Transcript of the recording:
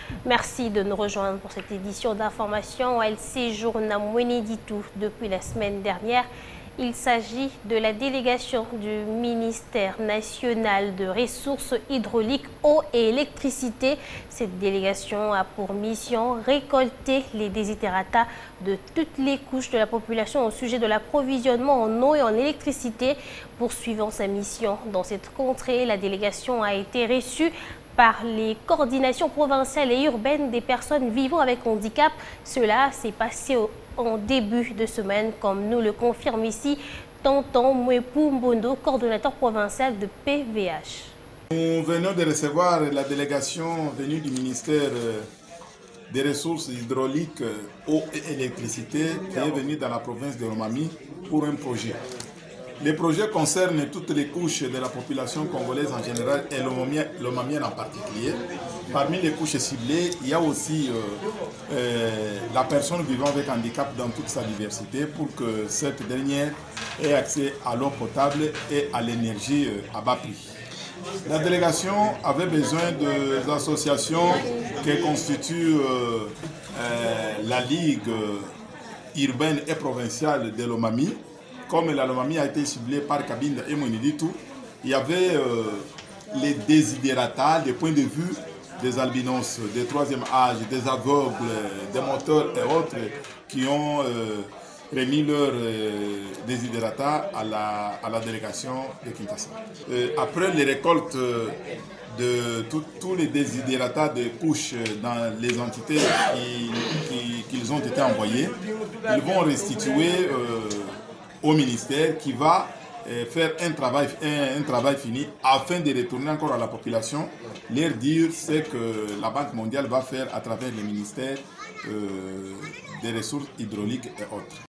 Merci de nous rejoindre pour cette édition d'information. Elle séjourne à Mweneditou depuis la semaine dernière. Il s'agit de la délégation du ministère national de ressources hydrauliques, eau et électricité. Cette délégation a pour mission récolter les desiderata de toutes les couches de la population au sujet de l'approvisionnement en eau et en électricité. Poursuivant sa mission dans cette contrée, la délégation a été reçue par les coordinations provinciales et urbaines des personnes vivant avec handicap. Cela s'est passé en début de semaine, comme nous le confirme ici Tonton Mwepou Mbondo, coordonnateur provincial de PVH. Nous venons de recevoir la délégation venue du ministère des ressources hydrauliques, eau et électricité qui est venue dans la province de Lomami pour un projet. Les projets concernent toutes les couches de la population congolaise en général et lomamienne en particulier. Parmi les couches ciblées, il y a aussi la personne vivant avec handicap dans toute sa diversité pour que cette dernière ait accès à l'eau potable et à l'énergie à bas prix. La délégation avait besoin des associations qui constituent la Ligue urbaine et provinciale de Lomami. Comme la Lomami a été ciblée par Kabinda et Mweneditou, il y avait les desiderata, des points de vue des albinos, des troisième âge, des aveugles, des moteurs et autres qui ont remis leurs desiderata à la délégation de Kinshasa. Après les récoltes de tous les desiderata de couches dans les entités qu'ils ont été envoyés, ils vont restituer au ministère qui va faire un travail fini afin de retourner encore à la population, leur dire ce que la Banque mondiale va faire à travers les ministères des ressources hydrauliques et autres.